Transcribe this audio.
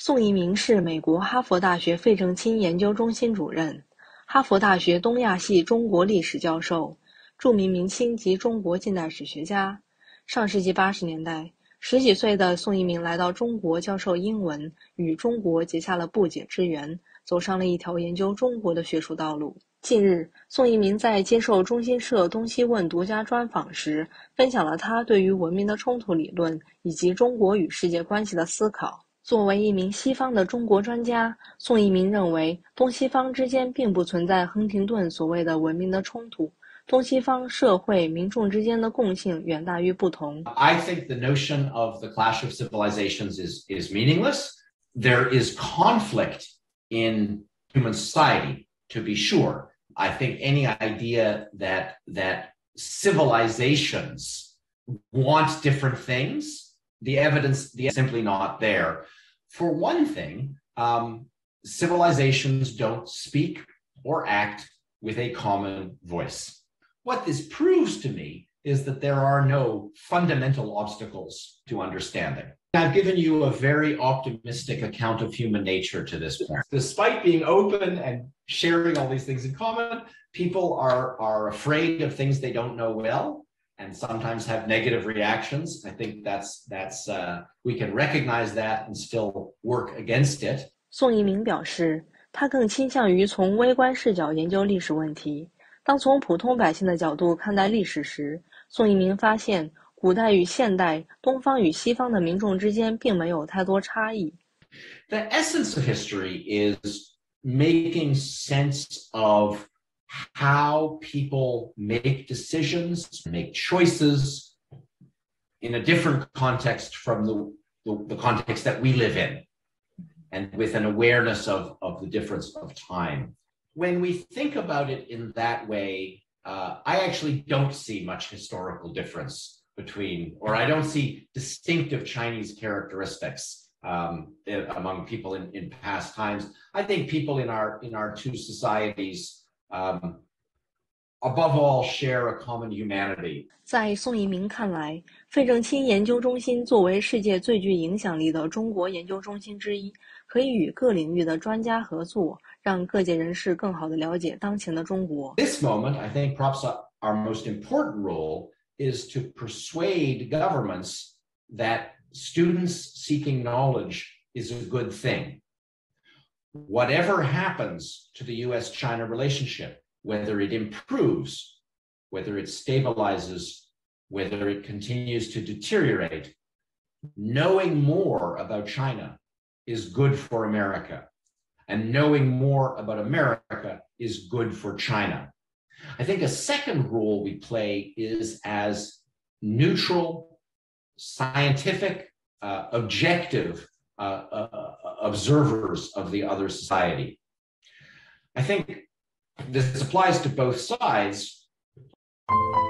宋一鸣是美国哈佛大学费正清研究中心主任，哈佛大学东亚系中国历史教授，著名明清及中国近代史学家。上世纪80年代，10几岁的宋一鸣来到中国教授英文，与中国结下了不解之缘，走上了一条研究中国的学术道路。近日，宋一鸣在接受中新社东西问独家专访时，分享了他对于文明的冲突理论以及中国与世界关系的思考。作为一名西方的中国专家，宋一鸣认为东西方之间并不存在亨廷顿所谓的文明的冲突，东西方社会民众之间的共性远大于不同。 I think the notion of the clash of civilizations is meaningless. There is conflict in human society, to be sure. I think any idea that civilizations want different things, the evidence is simply not there. For one thing, civilizations don't speak or act with a common voice. What this proves to me is that there are no fundamental obstacles to understanding. I've given you a very optimistic account of human nature to this point. Despite being open and sharing all these things in common, people are afraid of things they don't know well and sometimes have negative reactions. I think we can recognize that and still work against it. 宋一鸣表示，他更倾向于从微观视角研究历史问题。当从普通百姓的角度看待历史时，宋一鸣发现古代与现代、东方与西方的民众之间并没有太多差异。 The essence of history is making sense of how people make decisions, make choices in a different context from the context that we live in, and with an awareness of the difference of time. When we think about it in that way, I actually don't see much historical difference between, or I don't see distinctive Chinese characteristics among people in past times. I think people in our two societies, above all, share a common humanity. 在宋一鸣看来，费正清研究中心作为世界最具影响力的中国研究中心之一，可以与各领域的专家合作，让各界人士更好地了解当前的中国。 This moment, I think, perhaps our most important role is to persuade governments that students seeking knowledge is a good thing. Whatever happens to the US-China relationship, whether it improves, whether it stabilizes, whether it continues to deteriorate, knowing more about China is good for America, and knowing more about America is good for China. I think a second role we play is as neutral, scientific, objective observers of the other society. I think this applies to both sides.